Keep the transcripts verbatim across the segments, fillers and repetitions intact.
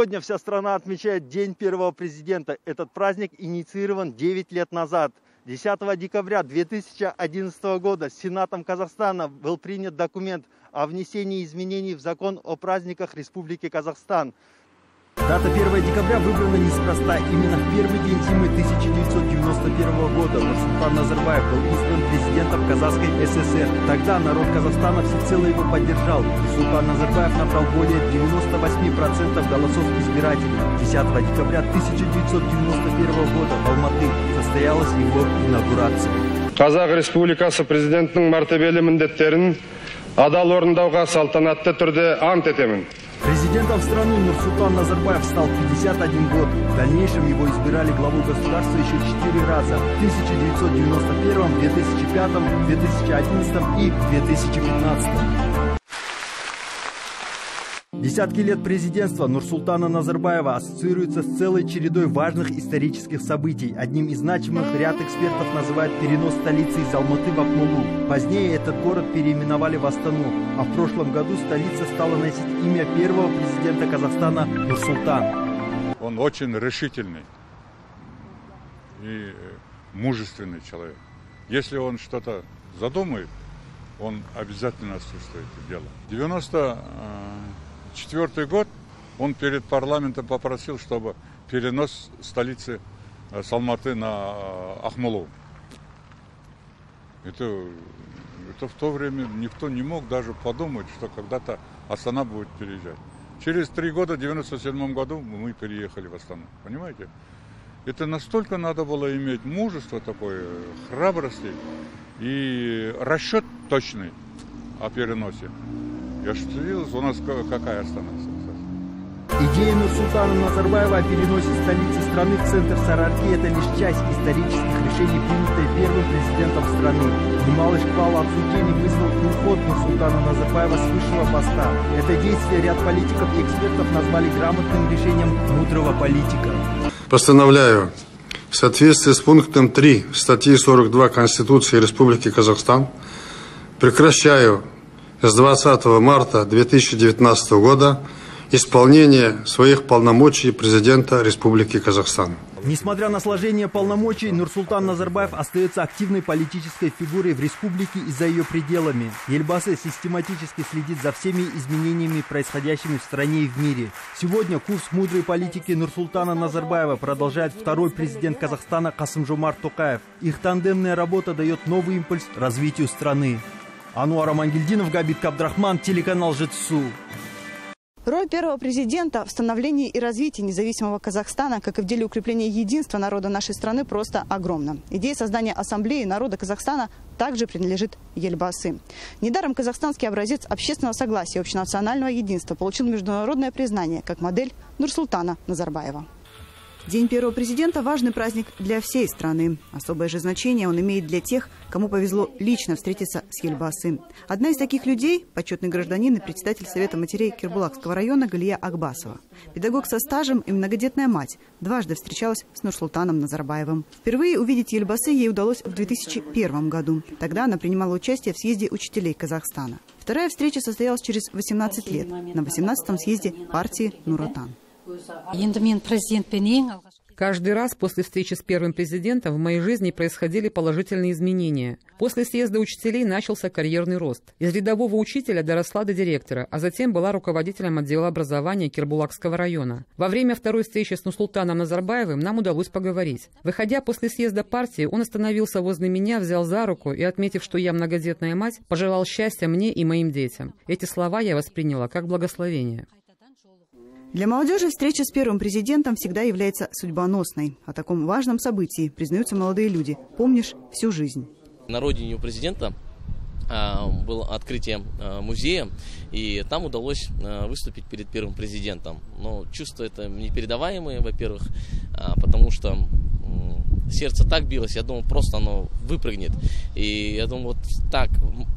Сегодня вся страна отмечает День первого президента. Этот праздник инициирован девять лет назад. десятого декабря две тысячи одиннадцатого года Сенатом Казахстана был принят документ о внесении изменений в закон о праздниках Республики Казахстан. Дата первого декабря выбрана неспроста. Именно в первый день зимы тысяча девятьсот девяносто первого года Нурсултан Назарбаев был избран президентом Казахской ССР. Тогда народ Казахстана всецело его поддержал. Нурсултан Назарбаев набрал более девяноста восьми процентов голосов избирателей. десятого декабря тысяча девятьсот девяносто первого года в Алматы состоялась его инаугурация. Казах Республикасы президентінің мәртебелі міндеттерін адал орындауға салтанатты түрде ант етемін. Президентом страны Нурсултан Назарбаев стал в пятьдесят один год. В дальнейшем его избирали главу государства еще четыре раза. В тысяча девятьсот девяносто первом, две тысячи пятом, две тысячи одиннадцатом и две тысячи пятнадцатом. Десятки лет президентства Нурсултана Назарбаева ассоциируются с целой чередой важных исторических событий. Одним из значимых ряд экспертов называют перенос столицы из Алматы в Акмолу. Позднее этот город переименовали в Астану, а в прошлом году столица стала носить имя первого президента Казахстана Нурсултан. Он очень решительный и мужественный человек. Если он что-то задумает, он обязательно осуществит это дело. девяносто четвёртый год он перед парламентом попросил, чтобы перенос столицы с Алматы на Ахмолу. Это, это в то время никто не мог даже подумать, что когда-то Астана будет переезжать. Через три года, в девяносто седьмом году, мы переехали в Астану. Понимаете? Это настолько надо было иметь мужество такое, храбрости и расчет точный о переносе. Я что видел, у нас какая Астана? Идея Нурсултана Назарбаева о переносе столицы страны в центр Сарыарки – это лишь часть исторических решений, принятых первым президентом страны. Немалый шквал обсуждений вызвал и уход Нурсултана Назарбаева с высшего поста. Это действие ряд политиков и экспертов назвали грамотным решением мудрого политика. Постановляю, в соответствии с пунктом три статьи сорок два Конституции Республики Казахстан, прекращаю с двадцатого марта две тысячи девятнадцатого года исполнение своих полномочий президента Республики Казахстан. Несмотря на сложение полномочий, Нурсултан Назарбаев остается активной политической фигурой в республике и за ее пределами. Елбасы систематически следит за всеми изменениями, происходящими в стране и в мире. Сегодня курс мудрой политики Нурсултана Назарбаева продолжает второй президент Казахстана Касым-Жомарт Токаев. Их тандемная работа дает новый импульс развитию страны. Ануар Амангельдинов, Габит Кабдрахман, телеканал Жетсу. Роль первого президента в становлении и развитии независимого Казахстана, как и в деле укрепления единства народа нашей страны, просто огромна. Идея создания ассамблеи народа Казахстана также принадлежит Елбасы. Недаром казахстанский образец общественного согласия и общенационального единства получил международное признание как модель Нурсултана Назарбаева. День первого президента – важный праздник для всей страны. Особое же значение он имеет для тех, кому повезло лично встретиться с Елбасы. Одна из таких людей – почетный гражданин и председатель Совета матерей Кербулакского района Галия Акбасова. Педагог со стажем и многодетная мать дважды встречалась с Нурсултаном Назарбаевым. Впервые увидеть Елбасы ей удалось в две тысячи первом году. Тогда она принимала участие в съезде учителей Казахстана. Вторая встреча состоялась через восемнадцать лет на восемнадцатом съезде партии Нур-Отан. Каждый раз после встречи с первым президентом в моей жизни происходили положительные изменения. После съезда учителей начался карьерный рост. Из рядового учителя доросла до директора, а затем была руководителем отдела образования Кербулакского района. Во время второй встречи с Нурсултаном Назарбаевым нам удалось поговорить. Выходя после съезда партии, он остановился возле меня, взял за руку и, отметив, что я многодетная мать, пожелал счастья мне и моим детям. Эти слова я восприняла как благословение. Для молодежи встреча с первым президентом всегда является судьбоносной. О таком важном событии признаются молодые люди. Помнишь всю жизнь. На родине у президента а, было открытие а, музея, и там удалось а, выступить перед первым президентом. Но чувства это непередаваемые, во-первых, а, потому что м, сердце так билось, я думал, просто оно выпрыгнет. И я думал, вот так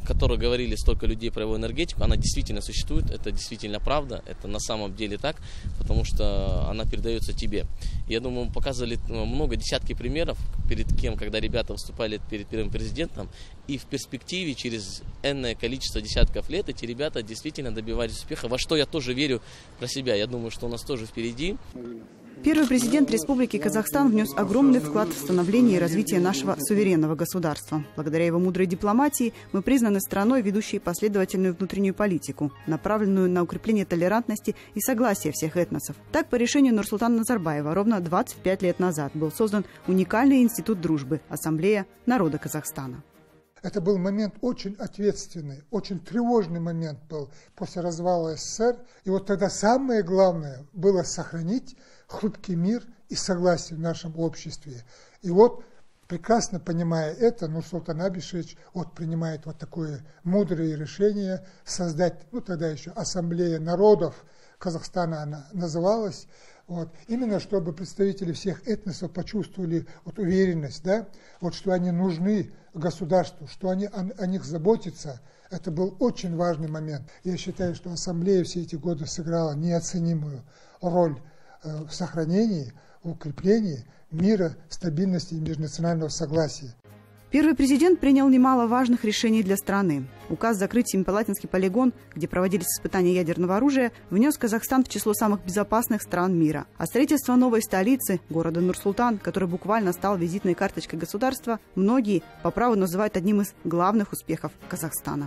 которой говорили столько людей про его энергетику, она действительно существует, это действительно правда, это на самом деле так, потому что она передается тебе. Я думаю, мы показывали много, десятки примеров, перед кем, когда ребята выступали перед первым президентом, и в перспективе через энное количество десятков лет эти ребята действительно добивались успеха, во что я тоже верю про себя. Я думаю, что у нас тоже впереди. Первый президент Республики Казахстан внес огромный вклад в становление и развитие нашего суверенного государства. Благодаря его мудрой дипломатии мы признаны страной, ведущей последовательную внутреннюю политику, направленную на укрепление толерантности и согласия всех этносов. Так, по решению Нурсултана Назарбаева, ровно двадцать пять лет назад был создан уникальный институт дружбы – Ассамблея народа Казахстана. Это был момент очень ответственный, очень тревожный момент был после развала СССР. И вот тогда самое главное было сохранить хрупкий мир и согласие в нашем обществе. И вот, прекрасно понимая это, Нурсултан Абишевич вот принимает вот такое мудрое решение создать, ну тогда еще Ассамблея народов Казахстана она называлась, вот, именно чтобы представители всех этносов почувствовали вот уверенность, да, вот, что они нужны государству, что они о, о них заботятся. Это был очень важный момент. Я считаю, что Ассамблея все эти годы сыграла неоценимую роль в сохранении, в укреплении мира, стабильности и межнационального согласия. Первый президент принял немало важных решений для страны. Указ закрыть Семипалатинский полигон, где проводились испытания ядерного оружия, внес Казахстан в число самых безопасных стран мира. А строительство новой столицы, города Нур-Султан, который буквально стал визитной карточкой государства, многие по праву называют одним из главных успехов Казахстана.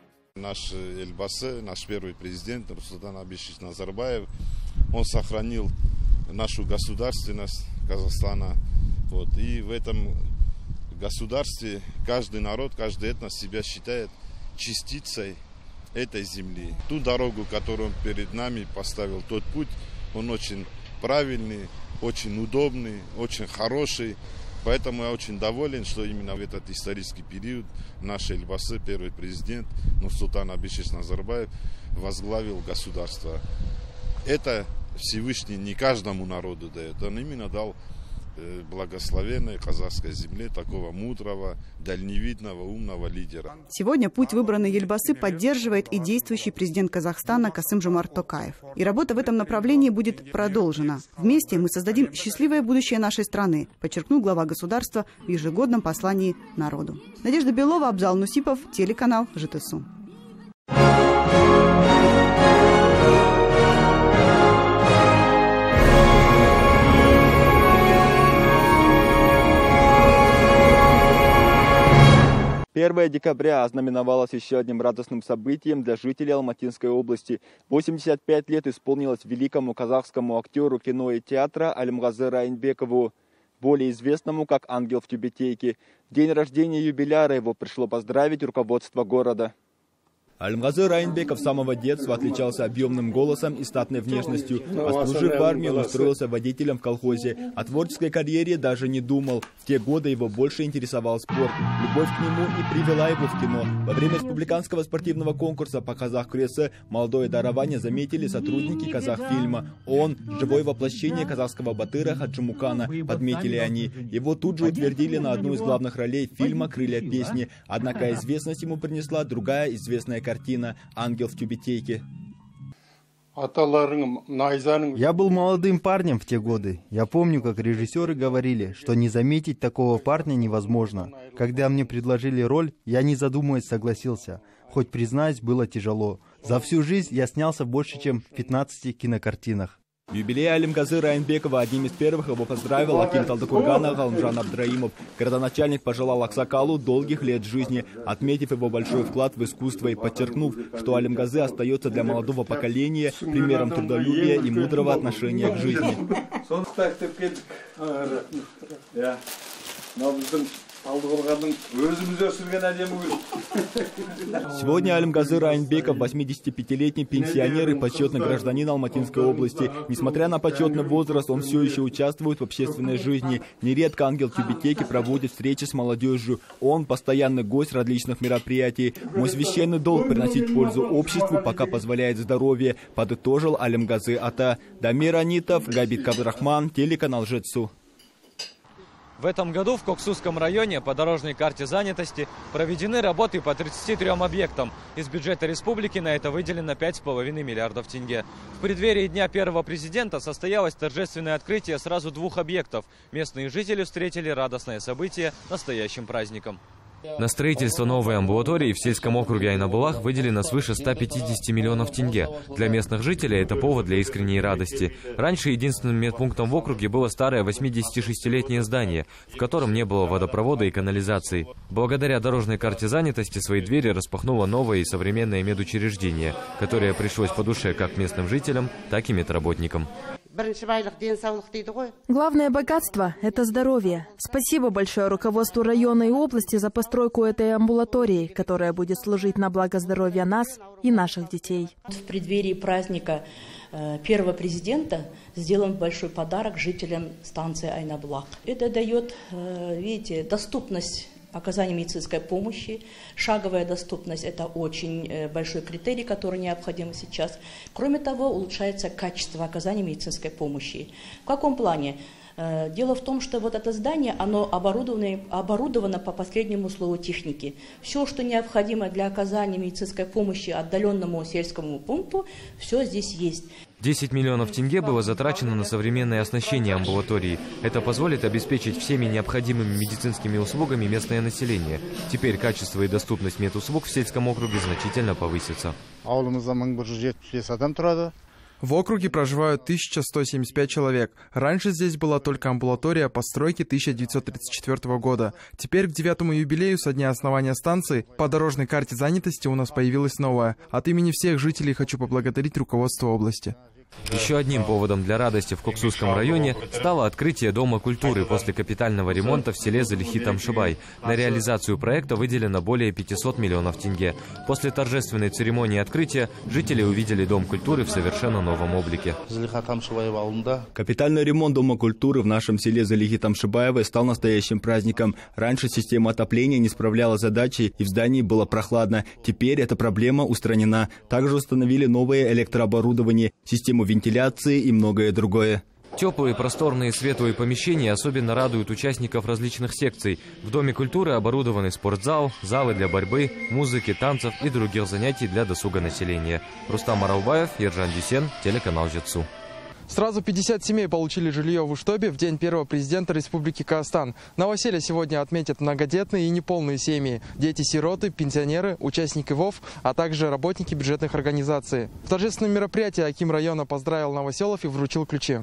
Наш Эльбасы, наш первый президент Нурсултан Абишевич Назарбаев, он сохранил нашу государственность Казахстана. Вот, и в этом государстве каждый народ, каждый этнос себя считает частицей этой земли. Ту дорогу, которую он перед нами поставил, тот путь, он очень правильный, очень удобный, очень хороший. Поэтому я очень доволен, что именно в этот исторический период наш Эльбасы, первый президент Нурсултан Абишевич Назарбаев, возглавил государство. Это Всевышний не каждому народу дает, он именно дал благословенной казахской земле такого мудрого, дальневидного, умного лидера. Сегодня путь, выбранный Елбасы, поддерживает и действующий президент Казахстана Касым-Жомарт Токаев. И работа в этом направлении будет продолжена. Вместе мы создадим счастливое будущее нашей страны, подчеркнул глава государства в ежегодном послании народу. Надежда Белова, Абзал Нусипов, телеканал ЖТСУ. первое декабря ознаменовалось еще одним радостным событием для жителей Алматинской области. восемьдесят пять лет исполнилось великому казахскому актеру кино и театра Алимгазы Райнбекову, более известному как «Ангел в тюбетейке». В день рождения юбиляра его пришло поздравить руководство города. Алимгазы Райнбеков с самого детства отличался объемным голосом и статной внешностью. А служив в армии, он устроился водителем в колхозе. О творческой карьере даже не думал. В те годы его больше интересовал спорт. Любовь к нему и привела его в кино. Во время республиканского спортивного конкурса по казах-кресе молодое дарование заметили сотрудники казахфильма. Он – живое воплощение казахского батыра Хаджимукана, подметили они. Его тут же утвердили на одну из главных ролей фильма «Крылья песни». Однако известность ему принесла другая известная картина «Ангел в тюбетейке». Я был молодым парнем в те годы. Я помню, как режиссеры говорили, что не заметить такого парня невозможно. Когда мне предложили роль, я не задумываясь согласился. Хоть, признаюсь, было тяжело. За всю жизнь я снялся больше, чем в пятнадцати кинокартинах. В юбилей Алимгазы Райнбекова одним из первых его поздравил Аким Талдыкургана Галымжан Абдраимов. Городоначальник пожелал Аксакалу долгих лет жизни, отметив его большой вклад в искусство и подчеркнув, что Алимгазы остается для молодого поколения примером трудолюбия и мудрого отношения к жизни. Сегодня Алимгазы Райнбеков восьмидесятипятилетний пенсионер и почетный гражданин Алматинской области. Несмотря на почетный возраст, он все еще участвует в общественной жизни. Нередко Ангел в тюбетейке проводит встречи с молодежью. Он постоянный гость различных мероприятий. Мой священный долг приносить пользу обществу, пока позволяет здоровье, подытожил Алимгазы Ата. Дамир Анитов, Габит Кабдрахман, телеканал ЖТСУ. В этом году в Коксусском районе по дорожной карте занятости проведены работы по тридцати трём объектам. Из бюджета республики на это выделено пять с половиной миллиардов тенге. В преддверии Дня первого президента состоялось торжественное открытие сразу двух объектов. Местные жители встретили радостное событие настоящим праздником. На строительство новой амбулатории в сельском округе Айнабулах выделено свыше ста пятидесяти миллионов тенге. Для местных жителей это повод для искренней радости. Раньше единственным медпунктом в округе было старое восьмидесятишестилетнее здание, в котором не было водопровода и канализации. Благодаря дорожной карте занятости свои двери распахнуло новое и современное медучреждение, которое пришлось по душе как местным жителям, так и медработникам. Главное богатство – это здоровье. Спасибо большое руководству района и области за постройку этой амбулатории, которая будет служить на благо здоровья нас и наших детей. В преддверии праздника первого президента сделан большой подарок жителям станции Айнабулах. Это дает, видите, доступность оказания медицинской помощи. Шаговая доступность – это очень большой критерий, который необходим сейчас. Кроме того, улучшается качество оказания медицинской помощи. В каком плане? Дело в том, что вот это здание, оно оборудовано, оборудовано по последнему слову техники. Все, что необходимо для оказания медицинской помощи отдаленному сельскому пункту, все здесь есть. десять миллионов тенге было затрачено на современное оснащение амбулатории. Это позволит обеспечить всеми необходимыми медицинскими услугами местное население. Теперь качество и доступность медуслуг в сельском округе значительно повысится. В округе проживают тысяча сто семьдесят пять человек. Раньше здесь была только амбулатория постройки тысяча девятьсот тридцать четвёртого года. Теперь к девятому юбилею со дня основания станции по дорожной карте занятости у нас появилась новая. От имени всех жителей хочу поблагодарить руководство области. Еще одним поводом для радости в Коксусском районе стало открытие Дома культуры после капитального ремонта в селе Залихи-Тамшибай. На реализацию проекта выделено более пятисот миллионов тенге. После торжественной церемонии открытия жители увидели Дом культуры в совершенно новом облике. Капитальный ремонт Дома культуры в нашем селе Залихи-Тамшибаево стал настоящим праздником. Раньше система отопления не справляла задачи и в здании было прохладно. Теперь эта проблема устранена. Также установили новое электрооборудование, систему вентиляции и многое другое. Теплые, просторные, светлые помещения особенно радуют участников различных секций. В Доме культуры оборудованы спортзал, залы для борьбы, музыки, танцев и других занятий для досуга населения. Рустам Маралбаев, Ержан Дюсен, телеканал Жетсу. Сразу пятьдесят семей получили жилье в Уштобе в день первого президента Республики Казахстан. Новоселье сегодня отметят многодетные и неполные семьи, дети-сироты, пенсионеры, участники ВОВ, а также работники бюджетных организаций. В торжественном мероприятии аким района поздравил новоселов и вручил ключи.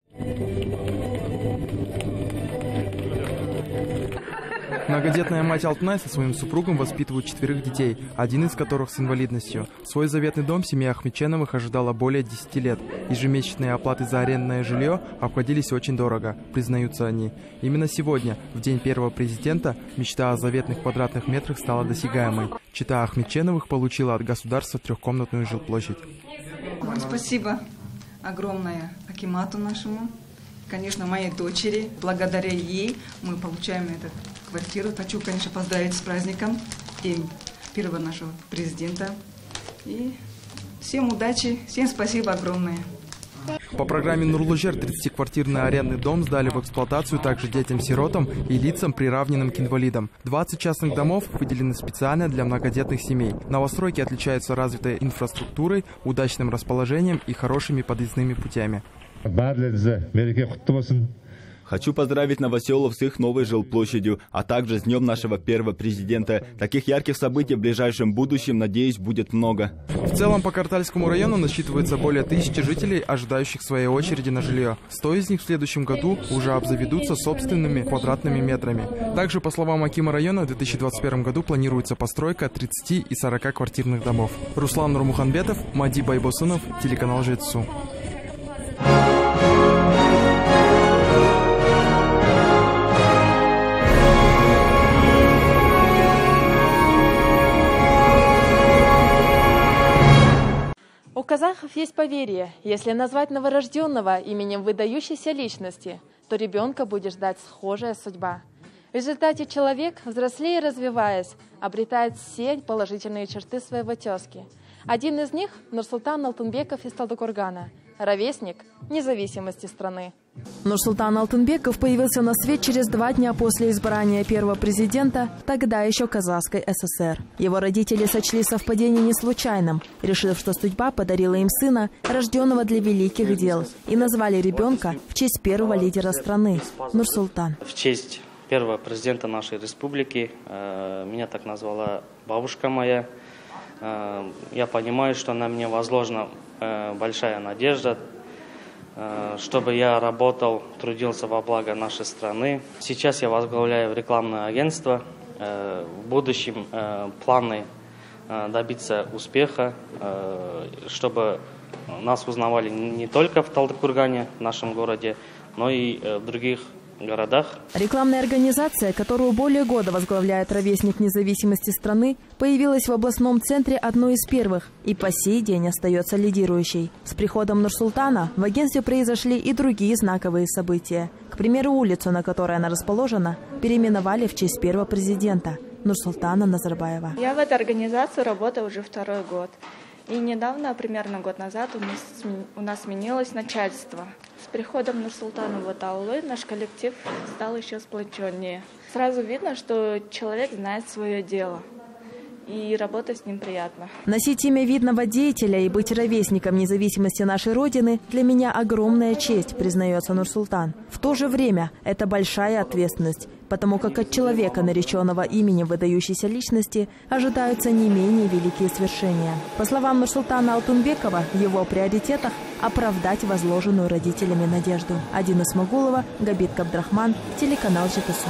Многодетная мать Алтынай со своим супругом воспитывают четверых детей, один из которых с инвалидностью. Свой заветный дом семья Ахмедченовых ожидала более десяти лет. Ежемесячные оплаты за арендное жилье обходились очень дорого, признаются они. Именно сегодня, в день первого президента, мечта о заветных квадратных метрах стала досягаемой. Чита Ахмедченовых получила от государства трехкомнатную жилплощадь. Спасибо огромное акимату нашему. Конечно, моей дочери. Благодаря ей мы получаем эту квартиру. Хочу, конечно, поздравить с праздником день первого нашего президента. И всем удачи, всем спасибо огромное. По программе Нурлы-Жер тридцатиквартирный арендный дом сдали в эксплуатацию также детям-сиротам и лицам, приравненным к инвалидам. двадцать частных домов выделены специально для многодетных семей. Новостройки отличаются развитой инфраструктурой, удачным расположением и хорошими подъездными путями. Хочу поздравить новоселов с их новой жилплощадью, а также с днем нашего первого президента. Таких ярких событий в ближайшем будущем, надеюсь, будет много. В целом по Картальскому району насчитывается более тысячи жителей, ожидающих своей очереди на жилье. Сто из них в следующем году уже обзаведутся собственными квадратными метрами. Также, по словам акима района, в две тысячи двадцать первом году планируется постройка тридцати и сорока квартирных домов. Руслан Нурмуханбетов, Мади Байбосынов, телеканал Жетсу. У казахов есть поверье: если назвать новорожденного именем выдающейся личности, то ребенка будет ждать схожая судьба. В результате человек, взрослея и развиваясь, обретает все положительные черты своего тезки. Один из них – Нурсултан Алтынбеков из Талдыкоргана. ровесник независимости страны. Нурсултан Алтынбеков появился на свет через два дня после избрания первого президента, тогда еще Казахской ССР. Его родители сочли совпадение не случайным, решив, что судьба подарила им сына, рожденного для великих дел, и назвали ребенка в честь первого лидера страны – Нурсултан. В честь первого президента нашей республики э, меня так назвала бабушка моя. Э, я понимаю, что на мне возложена э, большая надежда, чтобы я работал, трудился во благо нашей страны. Сейчас я возглавляю рекламное агентство. В будущем планы добиться успеха, чтобы нас узнавали не только в Талдыкургане, в нашем городе, но и в других городах. Рекламная организация, которую более года возглавляет ровесник независимости страны, появилась в областном центре одной из первых и по сей день остается лидирующей. С приходом Нурсултана в агентстве произошли и другие знаковые события. К примеру, улицу, на которой она расположена, переименовали в честь первого президента Нурсултана Назарбаева. Я в этой организации работаю уже второй год. И недавно, примерно год назад, у нас, у нас сменилось начальство. С приходом Нурсултана в Атаулы наш коллектив стал еще сплоченнее. Сразу видно, что человек знает свое дело. И работать с ним приятно. Носить имя видного деятеля и быть ровесником независимости нашей Родины для меня огромная честь, признается Нурсултан. В то же время это большая ответственность, потому как от человека, нареченного именем выдающейся личности, ожидаются не менее великие свершения. По словам Нурсултана Алтынбекова, в его приоритетах оправдать возложенную родителями надежду. Адина Смагулова, Габит Кабдрахман, телеканал ЖТС.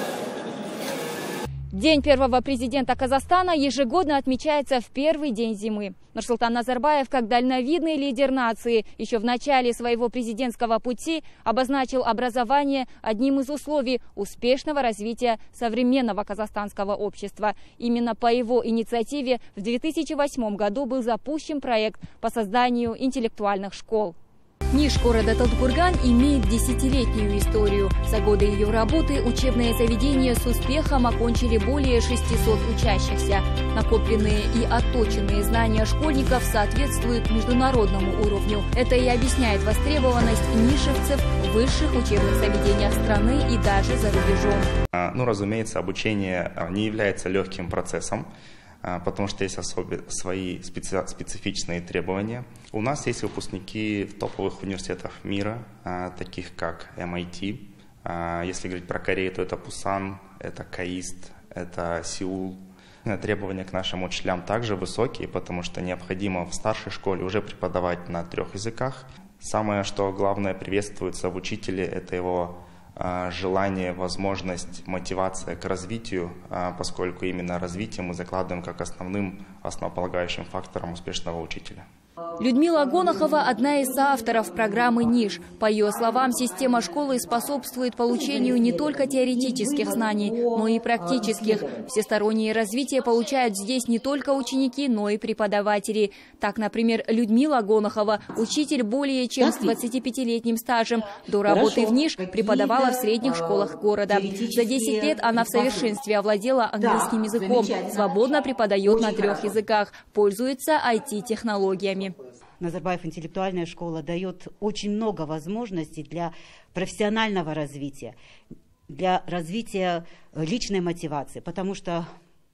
День первого президента Казахстана ежегодно отмечается в первый день зимы. Нурсултан Назарбаев, как дальновидный лидер нации, еще в начале своего президентского пути обозначил образование одним из условий успешного развития современного казахстанского общества. Именно по его инициативе в две тысячи восьмом году был запущен проект по созданию интеллектуальных школ. Ниш города Талдыкурган имеет десятилетнюю историю. За годы ее работы учебные заведения с успехом окончили более шестисот учащихся. Накопленные и отточенные знания школьников соответствуют международному уровню. Это и объясняет востребованность нишевцев в высших учебных заведениях страны и даже за рубежом. Ну, разумеется, обучение не является легким процессом, потому что есть особые свои специ- специфичные требования. У нас есть выпускники топовых университетов мира, таких как эм ай ти. Если говорить про Корею, то это Пусан, это КАИСТ, это Сеул. Требования к нашим учителям также высокие, потому что необходимо в старшей школе уже преподавать на трех языках. Самое, что главное приветствуется в учителе, это его желание, возможность, мотивация к развитию, поскольку именно развитие мы закладываем как основным, основополагающим фактором успешного учителя. Людмила Гонохова – одна из соавторов программы «Ниш». По ее словам, система школы способствует получению не только теоретических знаний, но и практических. Всестороннее развитие получают здесь не только ученики, но и преподаватели. Так, например, Людмила Гонохова – учитель более чем с двадцатипятилетним стажем. До работы в «Ниш» преподавала в средних школах города. За десять лет она в совершенстве овладела английским языком, свободно преподает на трех языках, пользуется ай ти-технологиями. Назарбаев интеллектуальная школа дает очень много возможностей для профессионального развития, для развития личной мотивации, потому что,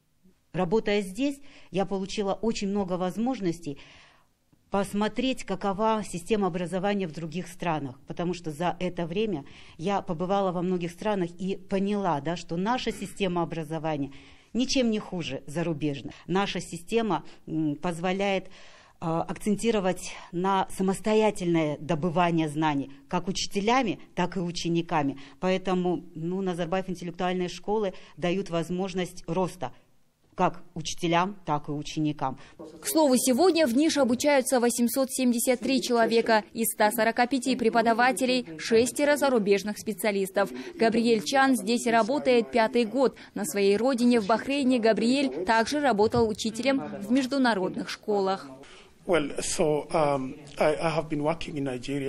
работая здесь, я получила очень много возможностей посмотреть, какова система образования в других странах, потому что за это время я побывала во многих странах и поняла, да, что наша система образования ничем не хуже зарубежной. Наша система позволяет акцентировать на самостоятельное добывание знаний, как учителями, так и учениками. Поэтому ну, Назарбаев интеллектуальные школы дают возможность роста как учителям, так и ученикам. К слову, сегодня в «Ниш» обучаются восемьсот семьдесят три человека, из ста сорока пяти преподавателей, шестеро зарубежных специалистов. Габриэль Чан здесь работает пятый год. На своей родине в Бахрейне Габриэль также работал учителем в международных школах. Well, so um, I, I have been working in Nigeria.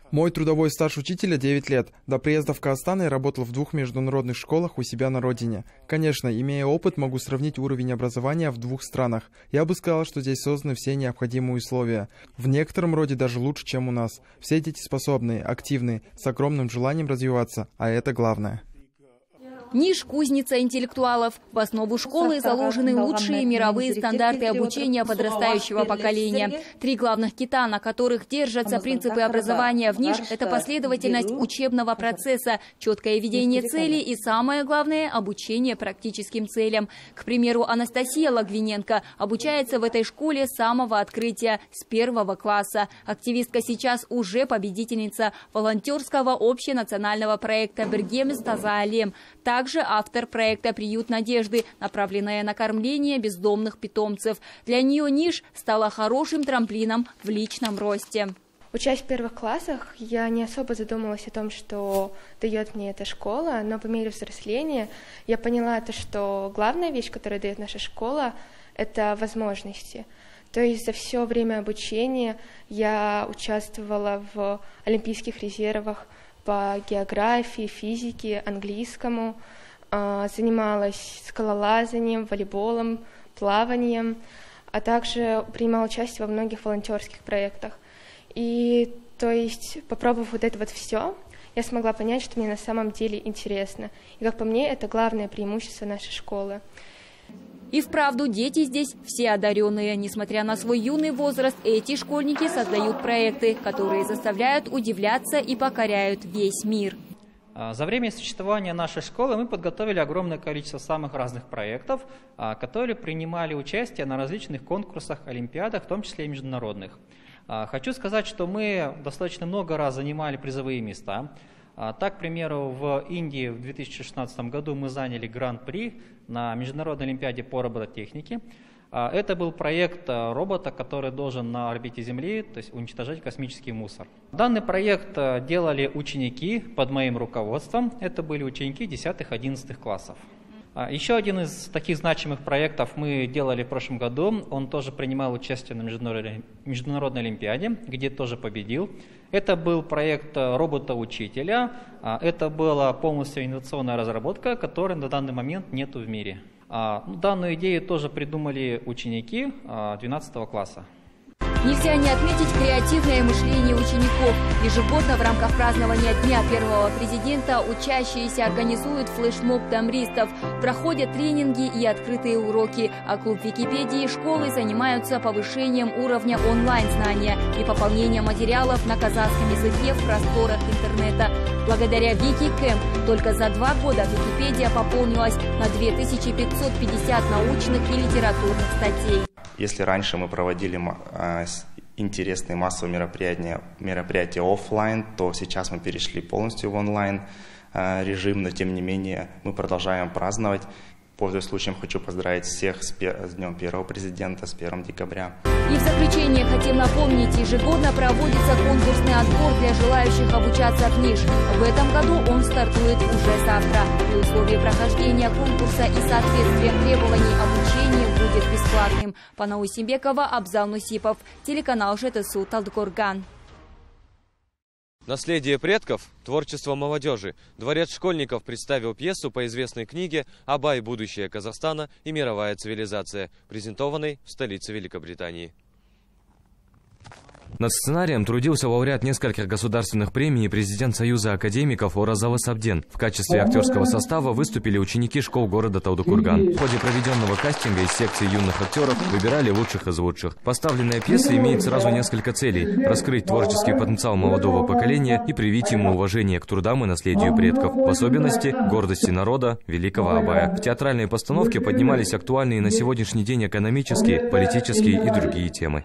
Мой трудовой стаж учителя девять лет. До приезда в Казахстан я работал в двух международных школах у себя на родине. Конечно, имея опыт, могу сравнить уровень образования в двух странах. Я бы сказал, что здесь созданы все необходимые условия. В некотором роде даже лучше, чем у нас. Все дети способные, активные, с огромным желанием развиваться, а это главное. Ниш – кузница интеллектуалов. В основу школы заложены лучшие мировые стандарты обучения подрастающего поколения. Три главных кита, на которых держатся принципы образования в Ниш – это последовательность учебного процесса, четкое видение целей и, самое главное, обучение практическим целям. К примеру, Анастасия Лагвиненко обучается в этой школе с самого открытия, с первого класса. Активистка сейчас уже победительница волонтерского общенационального проекта «Бергемес Таза Алем». Также автор проекта «Приют надежды», направленная на кормление бездомных питомцев. Для нее Ниш стала хорошим трамплином в личном росте. Учась в первых классах, я не особо задумалась о том, что дает мне эта школа, но по мере взросления я поняла, то, что главная вещь, которую дает наша школа, это возможности. То есть за все время обучения я участвовала в олимпийских резервах по географии, физике, английскому, занималась скалолазанием, волейболом, плаванием, а также принимала участие во многих волонтерских проектах. И то есть, попробовав вот это вот все, я смогла понять, что мне на самом деле интересно. И как по мне, это главное преимущество нашей школы. И вправду, дети здесь все одаренные. Несмотря на свой юный возраст, эти школьники создают проекты, которые заставляют удивляться и покоряют весь мир. За время существования нашей школы мы подготовили огромное количество самых разных проектов, которые принимали участие на различных конкурсах, олимпиадах, в том числе и международных. Хочу сказать, что мы достаточно много раз занимали призовые места. Так, к примеру, в Индии в две тысячи шестнадцатом году мы заняли гран-при на Международной олимпиаде по робототехнике. Это был проект робота, который должен на орбите Земли, то есть уничтожать космический мусор. Данный проект делали ученики под моим руководством. Это были ученики десятых-одиннадцатых классов. Еще один из таких значимых проектов мы делали в прошлом году. Он тоже принимал участие на Международной, Международной олимпиаде, где тоже победил. Это был проект робота-учителя. Это была полностью инновационная разработка, которой на данный момент нету в мире. Данную идею тоже придумали ученики двенадцатого класса. Нельзя не отметить креативное мышление учеников. Ежегодно в рамках празднования Дня первого президента учащиеся организуют флешмоб тамристов, проходят тренинги и открытые уроки, а клуб Википедии школы занимаются повышением уровня онлайн-знания и пополнением материалов на казахском языке в просторах интернета. Благодаря Викикэмп только за два года Википедия пополнилась на две тысячи пятьсот пятьдесят научных и литературных статей. Если раньше мы проводили интересные массовые мероприятия, мероприятия офлайн, то сейчас мы перешли полностью в онлайн режим, но тем не менее мы продолжаем праздновать. Пользуясь случаем, хочу поздравить всех с, с Днем первого президента, с первым декабря. И в заключение хотим напомнить, ежегодно проводится конкурсный отбор для желающих обучаться в Ниш. В этом году он стартует уже завтра. При условии прохождения конкурса и соответствия требований обучения будет бесплатным. Пана Усимбекова, Абзал Нусипов, телеканал ЖТСУ Талдыкорган. Наследие предков – творчество молодежи. Дворец школьников представил пьесу по известной книге «Абай. Будущее Казахстана и мировая цивилизация», презентованной в столице Великобритании. Над сценарием трудился лауреат нескольких государственных премий и президент Союза академиков Оразалы Сабден. В качестве актерского состава выступили ученики школ города Талдыкорган. В ходе проведенного кастинга из секции юных актеров выбирали лучших из лучших. Поставленная пьеса имеет сразу несколько целей: раскрыть творческий потенциал молодого поколения и привить ему уважение к трудам и наследию предков, в особенности гордости народа великого Абая. В театральной постановке поднимались актуальные на сегодняшний день экономические, политические и другие темы.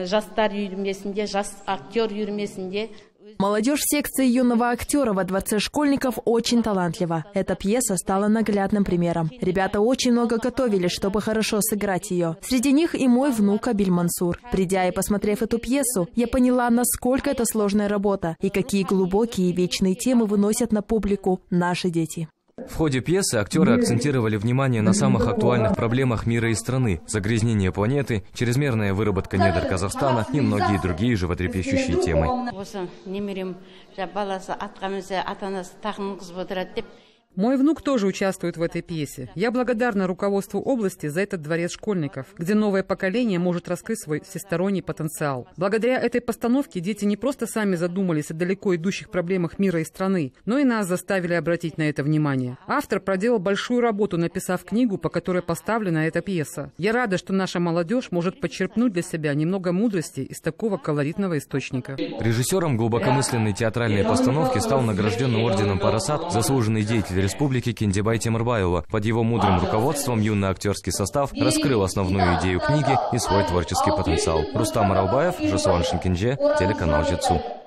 Молодежь секции юного актера во Дворце школьников очень талантлива. Эта пьеса стала наглядным примером. Ребята очень много готовили, чтобы хорошо сыграть ее. Среди них и мой внук Абиль Мансур. Придя и посмотрев эту пьесу, я поняла, насколько это сложная работа и какие глубокие и вечные темы выносят на публику наши дети. В ходе пьесы актеры акцентировали внимание на самых актуальных проблемах мира и страны: загрязнение планеты, чрезмерная выработка недр Казахстана и многие другие животрепещущие темы. Мой внук тоже участвует в этой пьесе. Я благодарна руководству области за этот дворец школьников, где новое поколение может раскрыть свой всесторонний потенциал. Благодаря этой постановке дети не просто сами задумались о далеко идущих проблемах мира и страны, но и нас заставили обратить на это внимание. Автор проделал большую работу, написав книгу, по которой поставлена эта пьеса. Я рада, что наша молодежь может подчерпнуть для себя немного мудрости из такого колоритного источника. Режиссером глубокомысленной театральной постановки стал награжденный орденом Парасат заслуженный деятель республики Кендебай Темирбаева. Под его мудрым руководством юный актерский состав раскрыл основную идею книги и свой творческий потенциал. Рустам Аралбаев, Жасуан Шинкенже, телеканал Жетсу.